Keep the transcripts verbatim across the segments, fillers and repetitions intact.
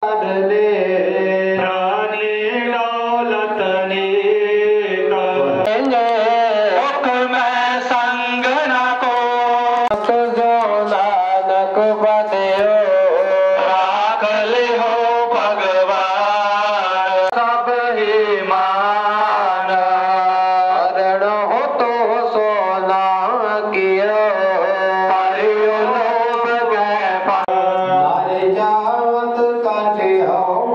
जावत काटे हो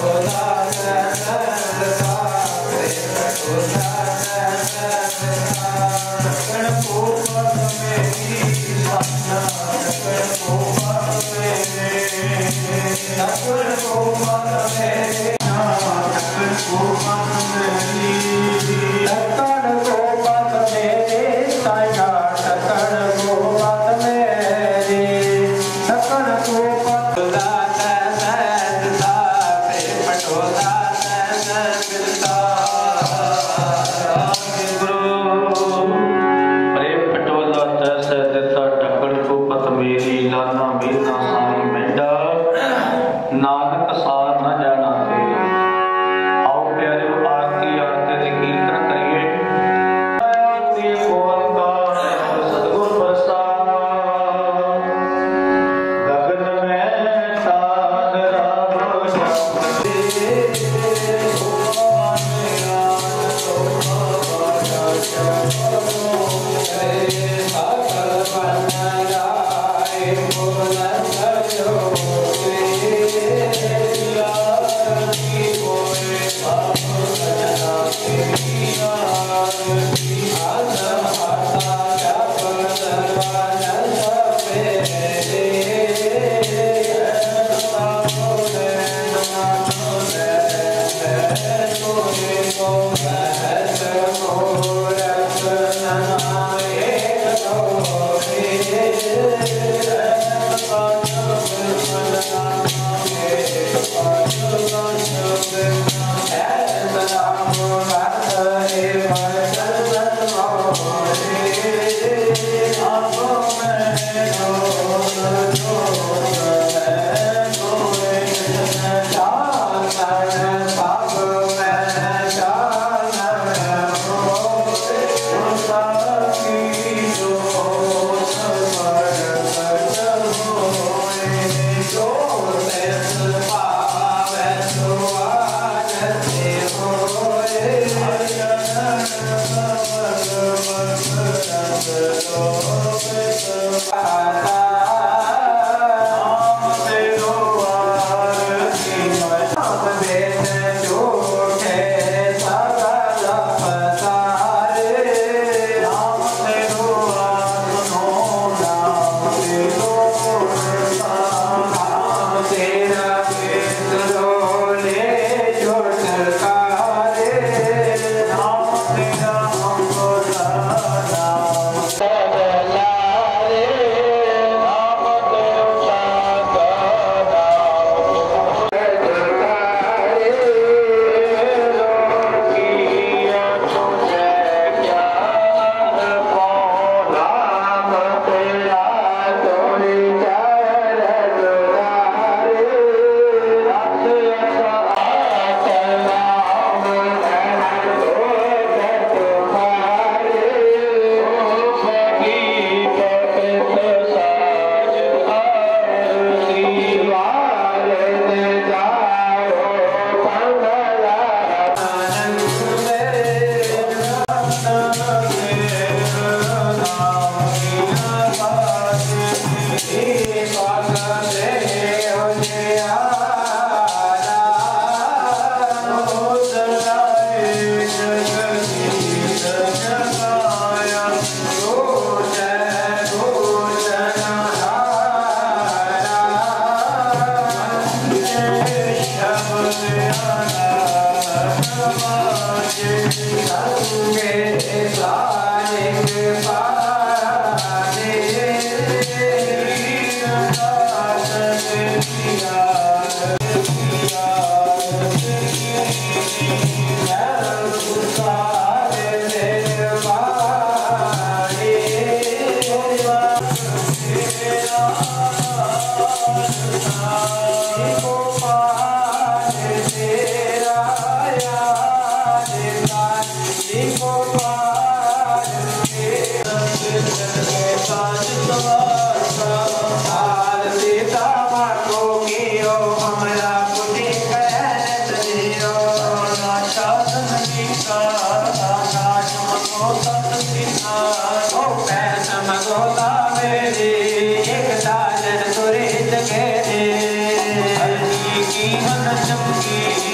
की मन चमकी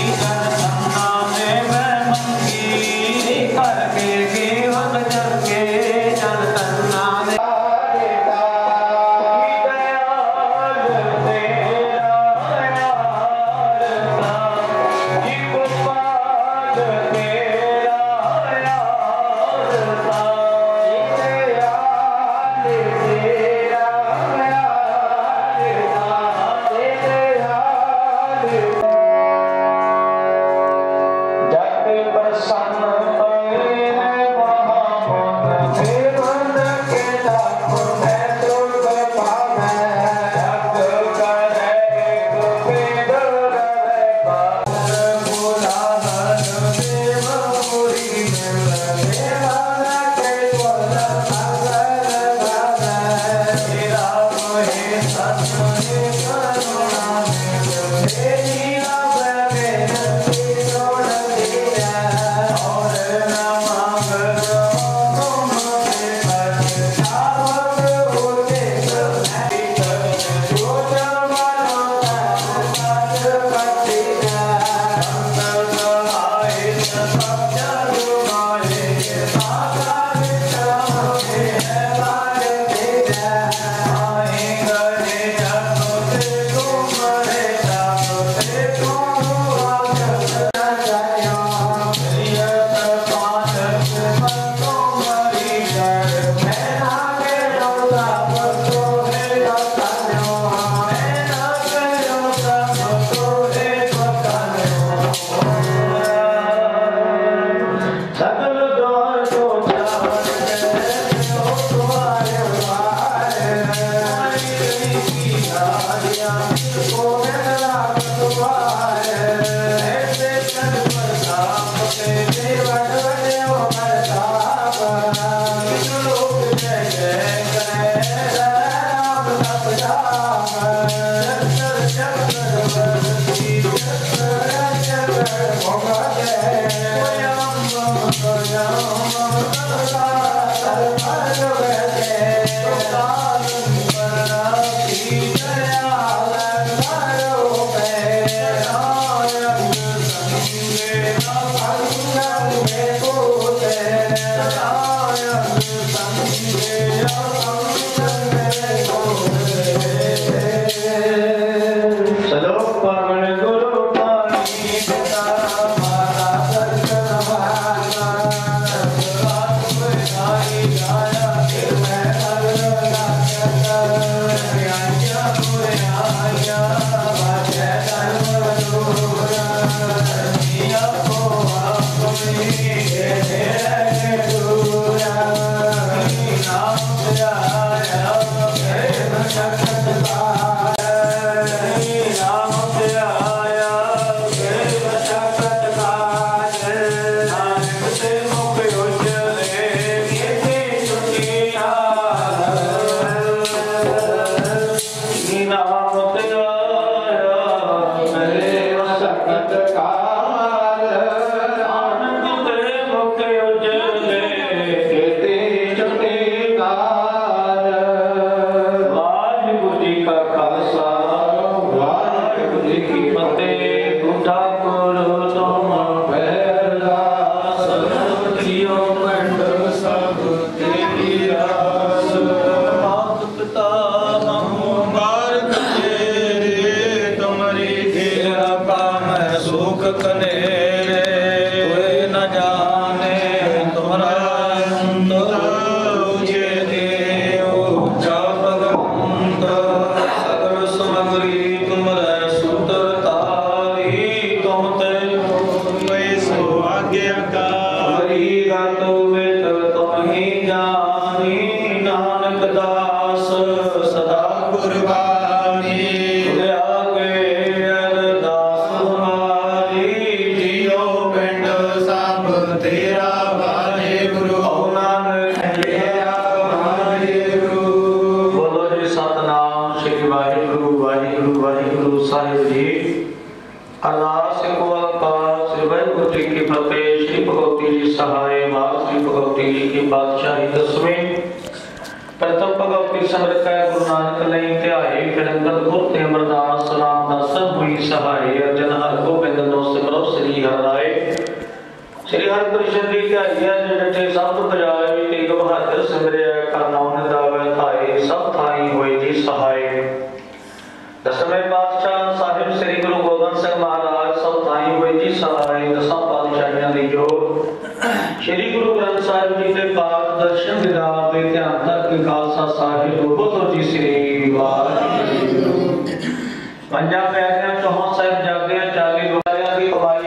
ਪੰਜਾਂ ਪਿਆਰਿਆਂ ਚੌਹਾਂ ਸਾਹਿਬ ਜਾਗਿਆ ਚਾਲੀ ਦੁਆਰਿਆਂ ਦੀ ਕਮਾਈ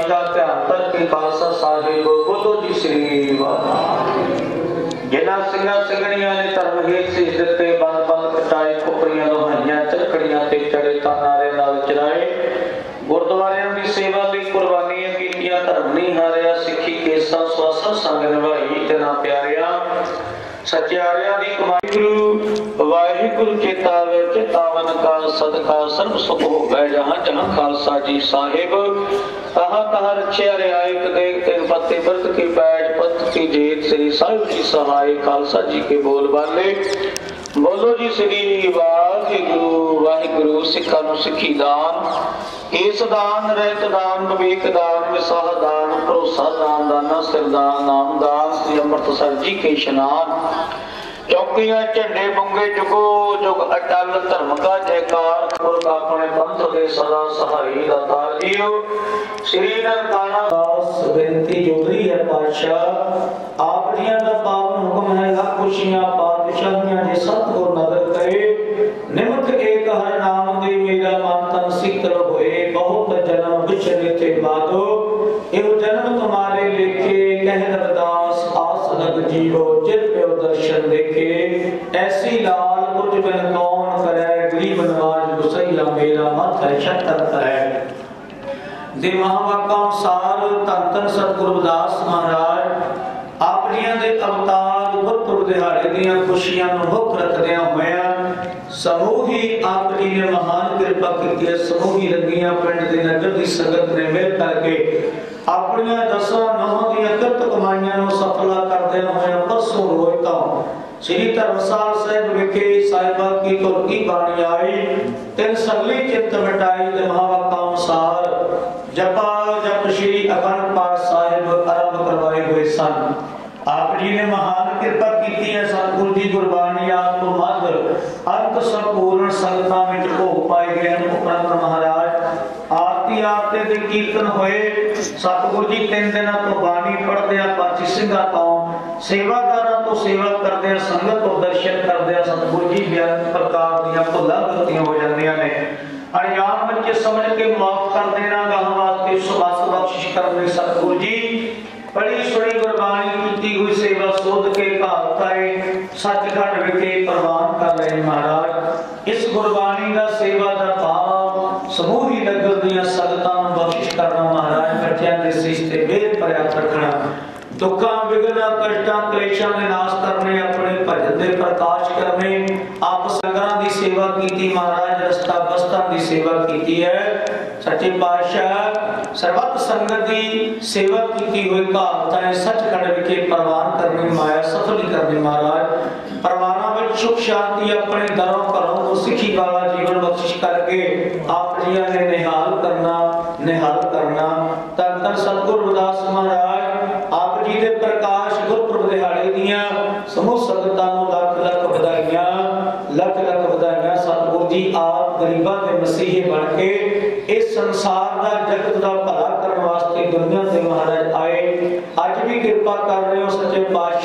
गुरबाणी का ध्यान करके खालसा साहिब बोलो जी श्री वाहिगुरू। जिन्हां सिंघां सिंघणियां ने धर्म हेठ सीस दिते, बंद बंद कटाए, खुपरियां लोहाइयां चरखड़ियां ते चढ़े तानारे नाल चराए, गुरुद्वारियां दी सेवा लई कुर्बानियां कीतियां, धर्म नहीं हारिया, सिੱਖੀ केसा स्वासा संग निभाई तिना प्यारिया, सचियारियां दी कमाई गुरु वाहिगुरू चेतावे चेतावन का सदका सर्व सुख हो गए जहां जहां खालसा जी साहिब तहां तहां रखिया रियायत देख तेग पत्ते व्रत की बैठ पत की जेत श्री साहिब जी सहाय खालसा जी के बोल बाले बोलो जी श्री वाहिगुरू वाहिगुरू। सिखा नूं सिखी दान इस दान रहत दान विवेक दान विसाह दान भरोसा दान दाना सिरदान नाम दान श्री अमृतसर जी के स्नान चौकियां झंडे बुंगे जुगो जुग अटल धर्म का जयकार पुरख अपने पंथ के सदा सहाई दातार जीओ श्री ननकाना दास बेनती जोदरी है पातशाह आप जियां दा पावन हुक्म है लाख खुशियां पातशाहियां जे सतगुर नगर करे निमक एक हर नाम दे मेरा मन तन शीतल होए बहुत जन्म बिछड़े थे बादो एव जन्म तुम्हारे लेखे कह रविदास आस लग जीरो जित पे दर्शन देखे ऐसी लाल तुझ बिन कौन करे गरीब नवाज गुसैया मेरा मत है शक्कर करे दे महावाका सार धन धन सतगुरु रविदास महाराज आप जियां दे अवतार गुरपुरब दिहाड़े दियां खुशियां नूं मुख रखदियां होया समूह ही आप जी ने महान कृपा की है समूह ही रंगियां पिंड दे नगर दी संगत ने मिल करके अपनी दसां नौं दी अकत कमाईयां नूं सफला करदे होया परसों रोज तो श्री धर्मशाल साहिब विखे साहिबा की तुर की बाणी आई तिन सगली चित मिटाई दे महावाका अनुसार जपा जप श्री अखंड पाठ साहिब आरंभ करवाए हुए सन। आप जी ने महान कृपा की है सतगुरु जी गुरबाणी आप तो मध अंत संपूर्ण संगतां विच भोग पाए गए हैं। उपरंत महाराज आरती आरते दे कीर्तन होए सतगुरु जी तीन दिनों तो बाणी पढ़दे आ पाची ਸਿੰਘਾਂ तो सेवादारां तो सेवा करदे आ संगत तो दर्शन करदे आ सतगुरु जी बेअंत प्रकार दीयां भुल्लां गलतियां हो जांदियां ने अणजान बच्चे समझ के माफ कर देना गां वास्ते सुबस बख्शिश करने सतगुरु जी बड़ी सुनी गुरबाणी की हुई सेवा सोध के घालताए सचखंड विखे प्रवान कर रहे महाराज। इस गुरबाणी का सेवा का भाव समूह ही नगर दियां संगतां नूं बख्शिश करना महाराज बच्चों के सीस ते मेहर भरिया रखना दुखा विघ्न कष्टां क्लेशां दे नाश करने अपने भजन दे प्रकाश करने आप संगतां दी सेवा कीती महाराज रस्ता बस्तां दी सेवा कीती है सच्चे पातशाह सर्वत संगत दी सेवा कीती हुई घालताएं सचखंड विखे प्रवान करनी माया सफल करनी महाराज परवाना में सुख शांति अपने दरों घरों को सिखी वाला जीवन बख्शिश करके आप जियां ने निहाल करना निहाल करना धन धन सतगुरु रविदास महाराज आप जी दे प्रकाश गुरपुरब दिहाड़े दियां समूह संगतां नूं लख लख बधाइयां लख लख बधाइयां। सतगुरु जी आप गरीबां दे मसीहे बन के इस संसार दा जगत दा भला करन वास्ते दुनिया ते महाराज आए अज भी कृपा कर रहे हो सच्चे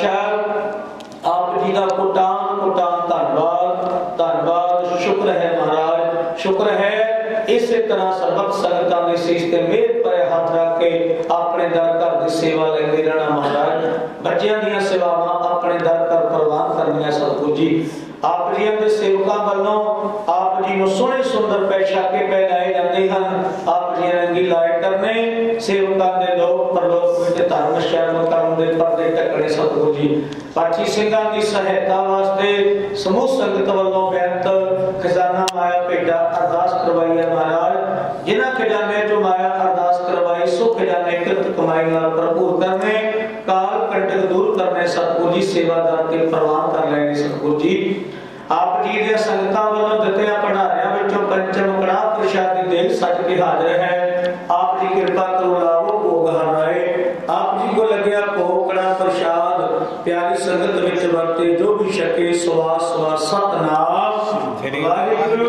पातशाह आप जी दा कोटान कोटान धन्नवाद धन्नवाद शुक्र है महाराज शुक्र है। इसी तरह सर्वत संगतां दे सीस ते मेहर भरे हाथ रख के अपने दर घर दी सेवा लेंदे रहना महाराज बच्चियां दीयां सेवावां अपने दर घर प्रवान करनियां सतगुरु जी आप जी दे सेवकां वल्लों आप जी नूं सोहणे सुंदर पैशाके पहनाए जांदे हन आप जी रंगी लाए करने सेवकां दे लोक परलोक विच धर्म शरण करम दे पर्दे ढकणे सतगुरु जी पाची ਸਿੰਘਾਂ दी सहायता वास्ते समूह संगत वल्लों बेअंत खजाना माया भेटा अरदास करवाई है महाराज जिन्हां खजाने चों माया अरदास करवाई सो खजाने कृत कमाई नाल भरपूर करने काल कंटक दूर करने सतगुरु जी सेवादार के प्रवान कर लेने सतगुरु जी आप जी दे संगतां वल्लों दित्ते भंडारियां विचों पंचम कड़ाह प्रसाद दी देग सज के हाजिर है आप जी कृपा करो लाओ भोग हराए आप जी को लग्या भोग कड़ाह प्रसाद प्यारी संगत विच वरते जो भी छके सवास सवास सतनाम वाहिगुरु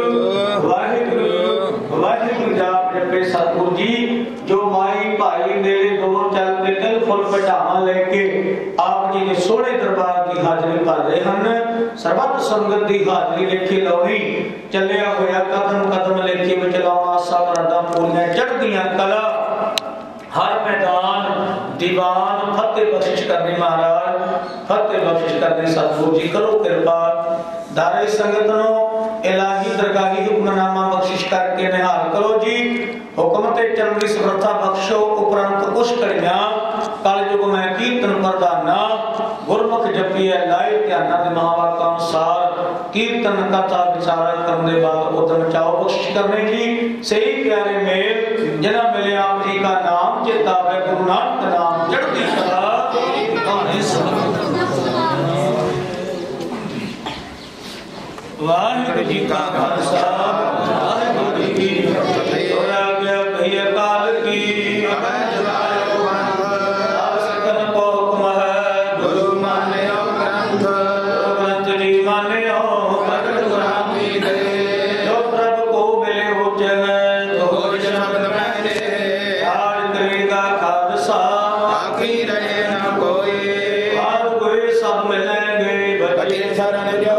वाहिगुरु वाहिगुरु जाप जपे सतगुरु जी जो माई भाई नेड़े दूर चल के दिल फुल पटावा लेके आप जी ने सोहणे दरबार की हाजरी भर रहे हैं सर्वत संगत की हाजरी लेके लाउणी चलिया होया कदम कदम लेके विच लाउणा सब रदा पूरियां चढ़दियां कला हर मैदान दीवान फतेह बख्शिश करनी महाराज, फतेह बख्शिश करनी सतगुरु जी करो कृपा। दारे संगत नो इलाही दरगाही हुक्मनामा बख्शिश करके निहाल करो जी। हुक्म ते चलदी समर्था बख्शो उपरंत कुछ करिया कल युग में कीर्तन प्रदाना। गुरमुख जपिए लाए ध्याना दे महावाक्य अनुसार कीर्तन कथा विचार करने बाद उदम चाओ बख्शिश करने जी। सही प्यारे मेल जना मिले आप जी का नाम चेता है गुरु नानक नाम चढ़ती कला गाने सब। वाहिगुरु जी का खालसा वाहिगुरु जी की फतेह। होया गया भैया काल की सकल को हुक्म है गुरु मान्यो ग्रंथ। ग्रंथ जी मान्यो प्रगट गुरामी दे। जो प्रभु को मिले हो जगत हो शब्द में दे। याद करेगा खालसा बाकी रहे न कोई। और कोई सब मिलेंगे बचे शरण जो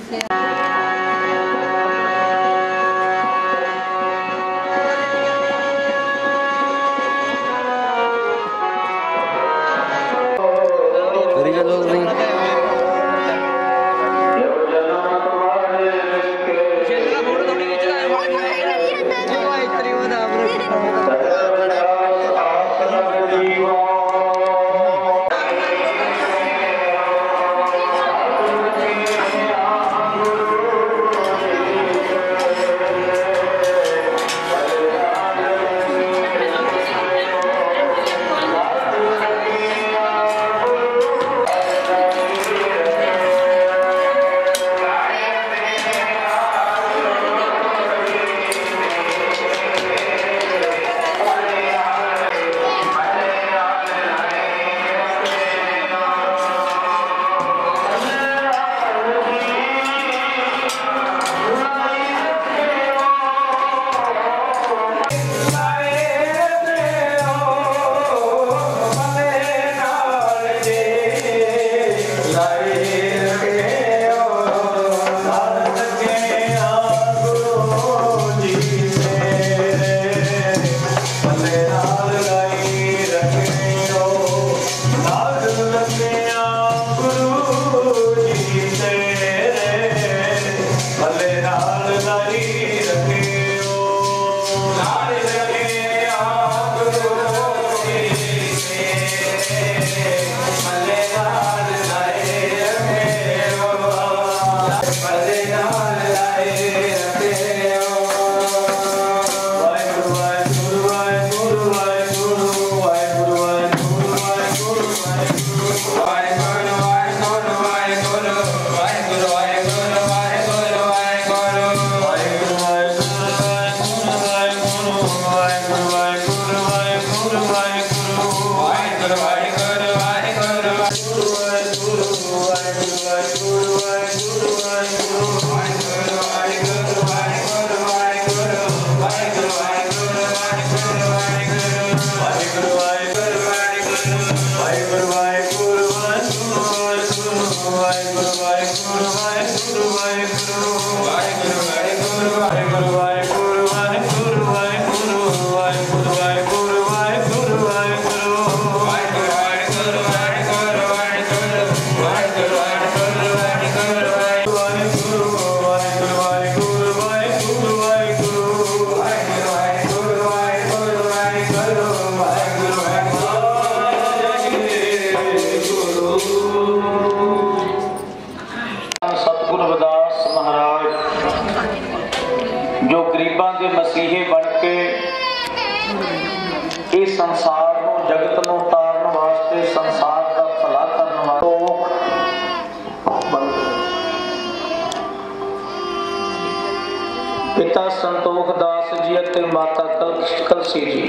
पिता संतोख दास जी ਅਤੇ माता कलसी जी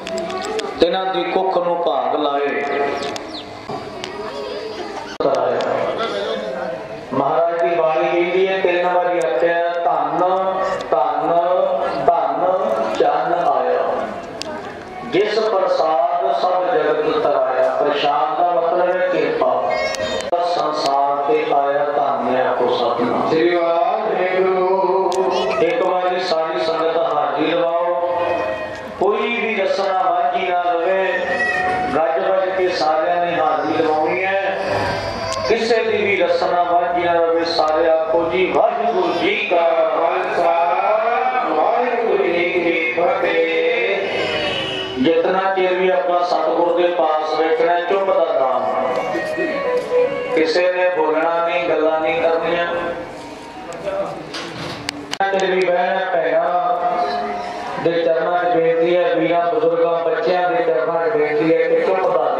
तिन्हां दी कुख नूं भाग लाए महाराज की बाणी कहती है तीन बारी आख्या धन धन धन चन आया जिस प्रसाद सब जगत तराया। प्रसाद का मतलब है कृपा। संसार पे आया धन आखो सतनाम श्री वाहिगुरु। एक बार सारी संगत हाजिर लवाओ, कोई भी रसना वांझी ना रहे। गज बज के सारिया ने हाजिर लवानी है, किसी की भी रसना वांझी ना रहे। सारे आखो जी वाहिगुरु जी का खालसा वाहिगुरु जी की फतेह। जितना चिर भी अपना सतगुरु के पास बैठना चुप का नाम, किसी ने बोलना नहीं, गल्लां नहीं करनियां। भी बहना भैना दे चरणों च बेनती है, वीरां बुजुर्गों बच्चों के चरणों च बेनती है कि चुप का